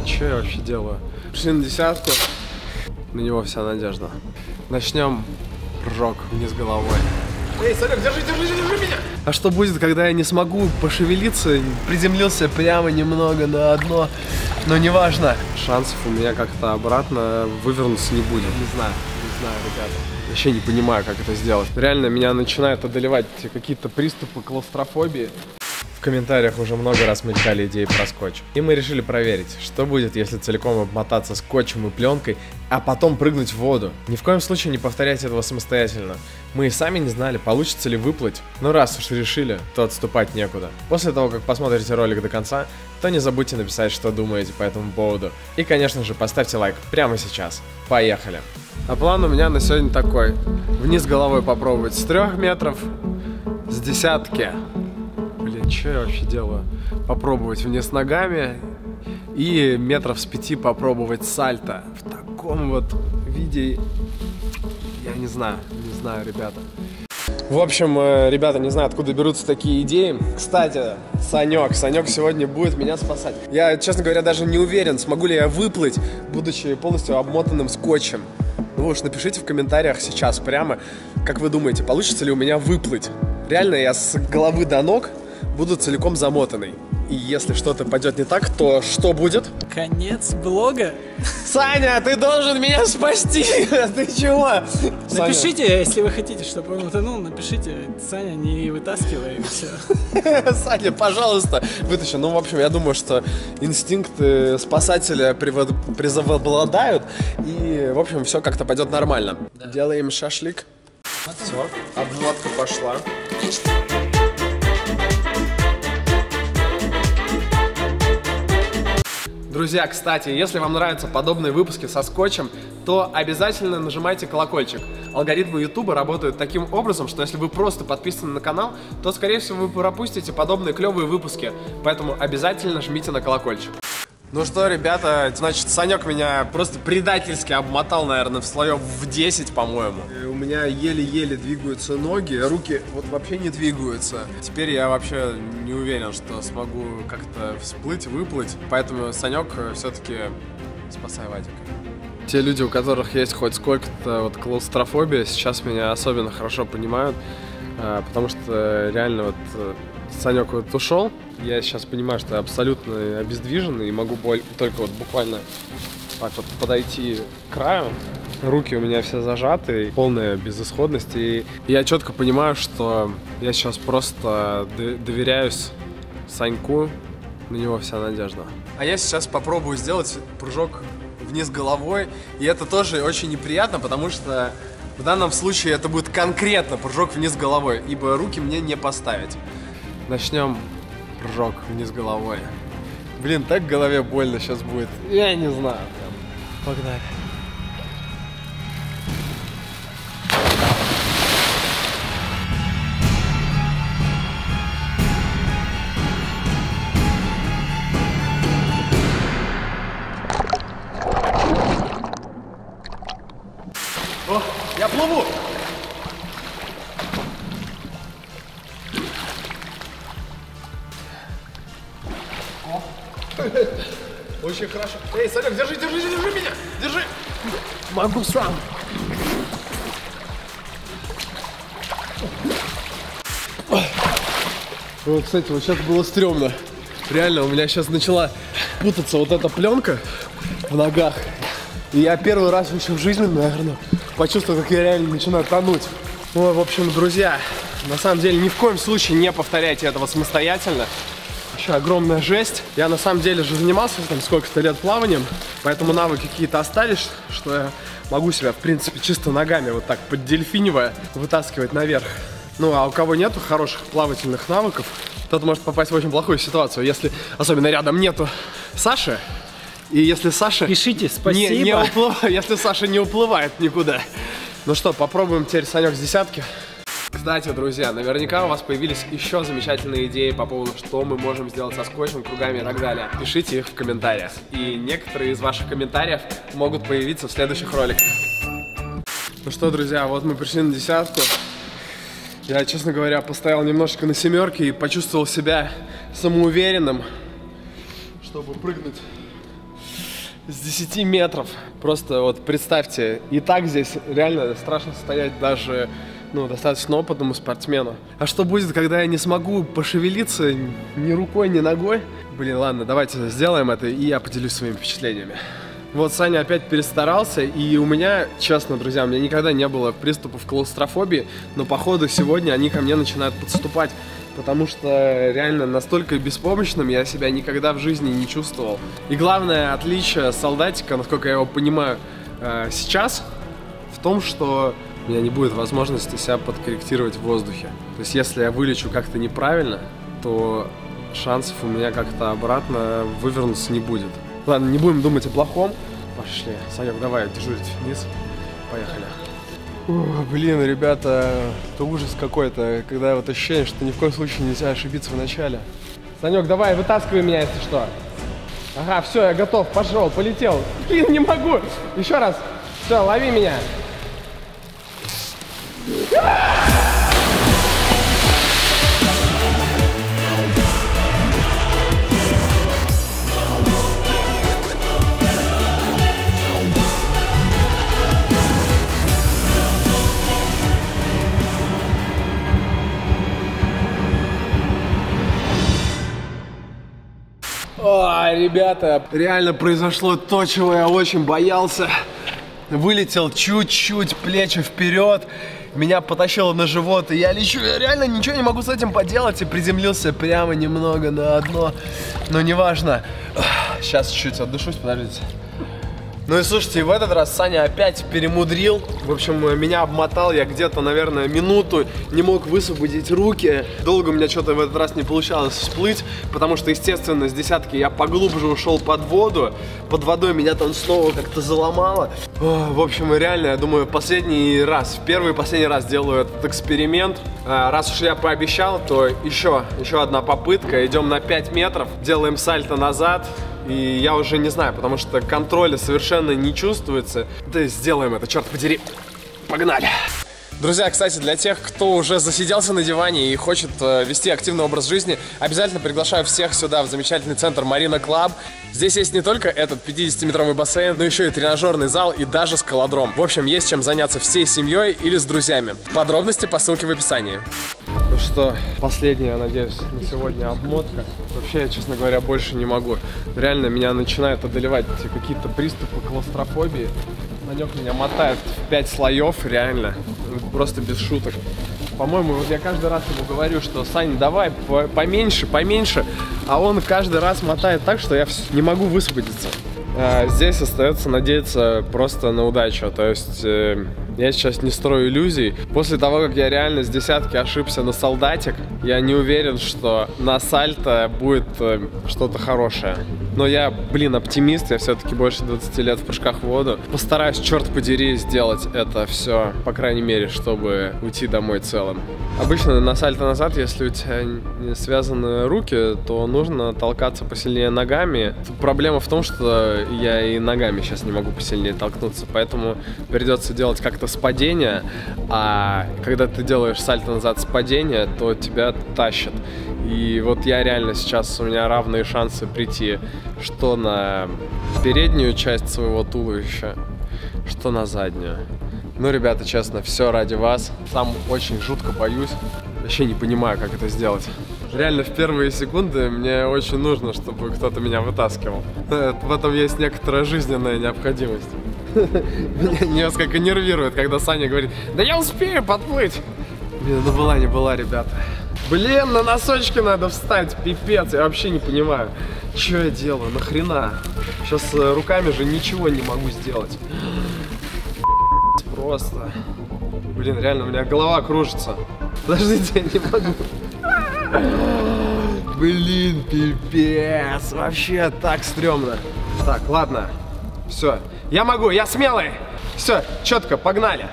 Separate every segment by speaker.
Speaker 1: Что я вообще делаю? Пришли на десятку, на него вся надежда. Начнем прыжок вниз головой. Эй, Санек, держи меня! А что будет, когда я не смогу пошевелиться? Приземлился прямо немного на одно, но неважно. Шансов у меня как-то обратно вывернуться не будет. Не знаю, ребята. Вообще не понимаю, как это сделать. Реально меня начинают одолевать какие-то приступы клаустрофобии. В комментариях уже много раз мелькали идеи про скотч. И мы решили проверить, что будет, если целиком обмотаться скотчем и пленкой, а потом прыгнуть в воду. Ни в коем случае не повторять этого самостоятельно. Мы и сами не знали, получится ли выплыть. Но раз уж решили, то отступать некуда. После того, как посмотрите ролик до конца, то не забудьте написать, что думаете по этому поводу. И, конечно же, поставьте лайк прямо сейчас. Поехали! А план у меня на сегодня такой. Вниз головой попробовать с 3 метров, с десятки. Блин, что я вообще делаю? Попробовать вниз ногами и метров с 5 попробовать сальто. В таком вот виде, я не знаю, ребята. В общем, ребята, не знаю, откуда берутся такие идеи. Кстати, Санек сегодня будет меня спасать. Я, честно говоря, даже не уверен, смогу ли я выплыть, будучи полностью обмотанным скотчем. Ну уж напишите в комментариях сейчас прямо, как вы думаете, получится ли у меня выплыть. Реально, я с головы до ног буду целиком замотанный. И если что-то пойдет не так, то что будет?
Speaker 2: Конец блога.
Speaker 1: Саня, ты должен меня спасти! Ты чего?
Speaker 2: Напишите, если вы хотите, чтобы он утонул, напишите, Саня, не вытаскивай, и все.
Speaker 1: Саня, пожалуйста, вытащи. Ну, в общем, я думаю, что инстинкты спасателя преобладают. И, в общем, все как-то пойдет нормально. Да. Делаем шашлык. Все, обмотка пошла. Друзья, кстати, если вам нравятся подобные выпуски со скотчем, то обязательно нажимайте колокольчик. Алгоритмы YouTube работают таким образом, что если вы просто подписаны на канал, то, скорее всего, вы пропустите подобные клевые выпуски. Поэтому обязательно жмите на колокольчик. Ну что, ребята, значит, Санек меня просто предательски обмотал, наверное, в слоев в 10, по-моему. У меня еле-еле двигаются ноги, руки вот вообще не двигаются. Теперь я вообще не уверен, что смогу как-то всплыть, выплыть. Поэтому, Санек, все-таки спасай Вадика. Те люди, у которых есть хоть сколько-то вот клаустрофобия, сейчас меня особенно хорошо понимают, потому что реально вот Санек вот ушел. Я сейчас понимаю, что я абсолютно обездвижен и могу только вот буквально так вот подойти к краю. Руки у меня все зажаты, полная безысходность. И я четко понимаю, что я сейчас просто доверяюсь Саньку, на него вся надежда. А я сейчас попробую сделать прыжок вниз головой. И это тоже очень неприятно, потому что в данном случае это будет конкретно прыжок вниз головой, ибо руки мне не поставить. Начнем прыжок вниз головой. Блин, так в голове больно сейчас будет. Я не знаю. Погнали. О, я плыву! Очень хорошо. Эй, Санек, держи меня! Держи! Могу сам. Вот, кстати, вот сейчас было стрёмно. Реально, у меня сейчас начала путаться вот эта пленка в ногах. И я первый раз вообще в жизни, наверное, почувствовал, как я реально начинаю тонуть. Ну, в общем, друзья, на самом деле ни в коем случае не повторяйте этого самостоятельно. Еще огромная жесть. Я на самом деле же занимался там сколько-то лет плаванием, поэтому навыки какие-то остались, что я могу себя, в принципе, чисто ногами вот так поддельфинивая вытаскивать наверх. Ну, а у кого нету хороших плавательных навыков, тот может попасть в очень плохую ситуацию, если особенно рядом нету Саши. И если Саша...
Speaker 2: Пишите спасибо.
Speaker 1: Если Саша не уплывает никуда. Ну что, попробуем теперь, Санек, с десятки. Кстати, друзья, наверняка у вас появились еще замечательные идеи по поводу, что мы можем сделать со скотчем, кругами и так далее. Пишите их в комментариях. И некоторые из ваших комментариев могут появиться в следующих роликах. Ну что, друзья, вот мы пришли на десятку. Я, честно говоря, поставил немножечко на семерки и почувствовал себя самоуверенным, чтобы прыгнуть с 10 метров. Просто вот представьте, и так здесь реально страшно стоять даже, ну, достаточно опытному спортсмену. А что будет, когда я не смогу пошевелиться ни рукой, ни ногой? Блин, ладно, давайте сделаем это, и я поделюсь своими впечатлениями. Вот Саня опять перестарался, и у меня, честно, друзья, у меня никогда не было приступов клаустрофобии, но походу сегодня они ко мне начинают подступать, потому что реально настолько беспомощным я себя никогда в жизни не чувствовал. И главное отличие солдатика, насколько я его понимаю сейчас, в том, что у меня не будет возможности себя подкорректировать в воздухе. То есть если я вылечу как-то неправильно, то шансов у меня как-то обратно вывернуться не будет. Ладно, не будем думать о плохом. Пошли. Санек, давай дежурить вниз. Поехали. Блин, ребята, это ужас какой-то, когда вот ощущение, что ни в коем случае нельзя ошибиться в начале. Санек, давай, вытаскивай меня, если что. Ага, все, я готов, пошел, полетел. Блин, не могу. Еще раз. Все, лови меня. Ребята, реально произошло то, чего я очень боялся. Вылетел чуть-чуть, плечи вперед, меня потащило на живот, и я лечу, я реально ничего не могу с этим поделать, и приземлился прямо немного на дно, но неважно. Сейчас чуть-чуть отдышусь, подождите. Ну и слушайте, в этот раз Саня опять перемудрил. В общем, меня обмотал, я где-то, наверное, минуту не мог высвободить руки. Долго у меня что-то в этот раз не получалось всплыть, потому что, естественно, с десятки я поглубже ушел под воду. Под водой меня там снова как-то заломало. В общем, реально, я думаю, последний раз, в первый и последний раз делаю этот эксперимент. Раз уж я пообещал, то еще одна попытка. Идем на 5 метров, делаем сальто назад. И я уже не знаю, потому что контроля совершенно не чувствуется. Да сделаем это, черт подери. Погнали! Друзья, кстати, для тех, кто уже засиделся на диване и хочет вести активный образ жизни, обязательно приглашаю всех сюда, в замечательный центр Marina Club. Здесь есть не только этот 50-метровый бассейн, но еще и тренажерный зал и даже скалодром. В общем, есть чем заняться всей семьей или с друзьями. Подробности по ссылке в описании. Ну что, последняя, я надеюсь, на сегодня обмотка. Вообще, я, честно говоря, больше не могу. Реально меня начинают одолевать какие-то приступы клаустрофобии. Санек меня мотает в 5 слоев, реально. Просто без шуток. По-моему, вот я каждый раз ему говорю, что Сань, давай поменьше, поменьше. А он каждый раз мотает так, что я не могу высвободиться. Здесь остается надеяться просто на удачу. То есть я сейчас не строю иллюзий. После того, как я реально с десятки ошибся на солдатик, я не уверен, что на сальто будет что-то хорошее. Но я, блин, оптимист. Я все-таки больше 20 лет в прыжках в воду. Постараюсь, черт подери, сделать это все, по крайней мере, чтобы уйти домой целым. Обычно на сальто назад, если у тебя не связаны руки, то нужно толкаться посильнее ногами. Проблема в том, что я и ногами сейчас не могу посильнее толкнуться, поэтому придется делать как-то с падения, а когда ты делаешь сальто назад с падения, то тебя тащит. И вот я реально сейчас, у меня равные шансы прийти что на переднюю часть своего туловища, что на заднюю. Ну, ребята, честно, все ради вас. Сам очень жутко боюсь. Вообще не понимаю, как это сделать. Реально, в первые секунды мне очень нужно, чтобы кто-то меня вытаскивал. В этом есть некоторая жизненная необходимость. Меня несколько нервирует, когда Саня говорит: да я успею подплыть. Блин, ну была не была, ребята. Блин, на носочки надо встать, пипец, я вообще не понимаю, что я делаю, нахрена. Сейчас руками же ничего не могу сделать. Просто. Блин, реально, у меня голова кружится. Подождите, я не могу. Блин, пипец, вообще так стрёмно. Так, ладно, все, я могу, я смелый. Все, четко, погнали.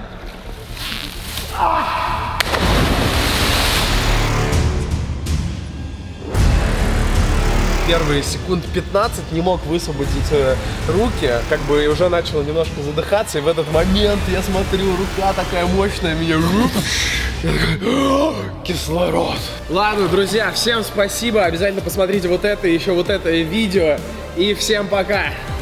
Speaker 1: Первые секунд 15 не мог высвободить руки, как бы уже начал немножко задыхаться, и в этот момент я смотрю, рука такая мощная, меня... Я такой: кислород. Ладно, друзья, всем спасибо, обязательно посмотрите вот это и еще вот это видео, и всем пока.